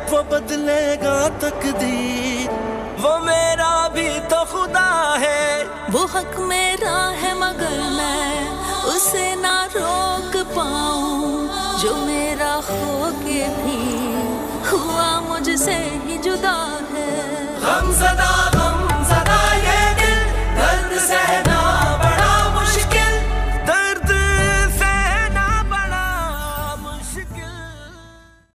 वो बदलेगा तकदीर, वो मेरा भी तो खुदा है। वो हक मेरा है मगर मैं उसे ना रोक पाऊं, जो मेरा हो के भी हुआ मुझसे ही जुदा है।